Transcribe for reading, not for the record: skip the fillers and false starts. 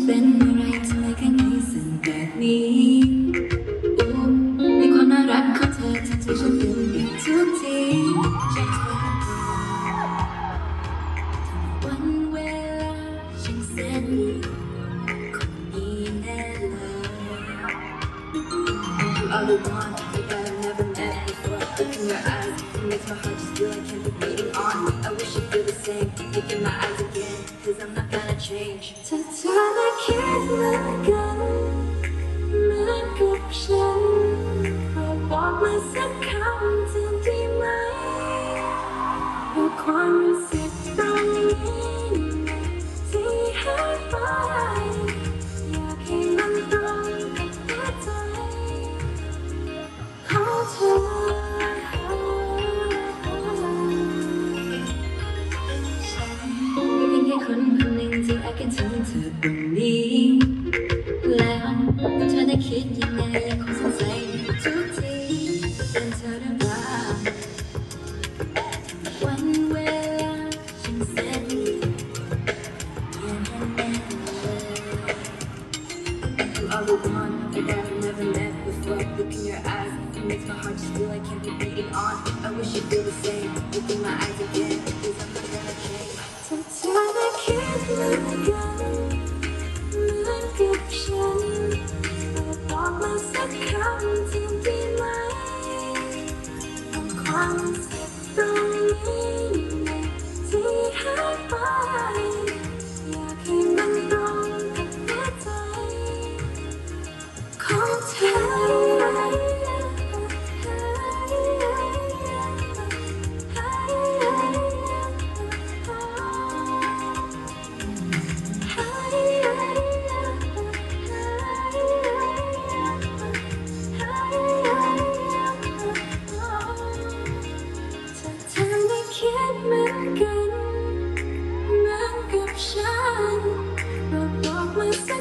เป็นอะไรทำไมแค่นี้สั่นแบบนี้มีความน่ารักของเธอทำให้ฉันเป็นแบบทุกทีวันเวลาฉันเส้นคนนี้แน่เลย All the one that I've never met before. Look in your eyes, it makes my heart just feel like can't be beating on. I wish you feel the same. Look in my eyes again, 'cause I'm not gonna change. ถ้าเธอได้คิดเหมือนกันเหมือนกับฉันบอกมาสักคำจะดีไหมว่าความรู้สึกตรงนี้ที่หายไปอยากให้มันตรงกับหัวใจของเธอเป็นแค่คนคนหนึ่งที่I can turn to ตรงนี้แล้วเธอได้คิดยังไงยังคงสงสัยทุกทีเป็นเธอหรือเปล่าวันเวลาฉันเส้นYou are the one that I've never met before. Look in your eyes, it makes my heart just feel like can't be beating on. I wish you feel the same. Look in my eyes again, 'cause I'm not gonna change. ถ้าเธอได้คิดเหมือนกันเหมือนกับฉันบอกมาสักคำจะดีไหมความรู้สึกตรงนี้ที่หายไปอยากให้มันตรงกับหัวใจของเธเหมือนกันเหมือนกับฉันบอกมาสัก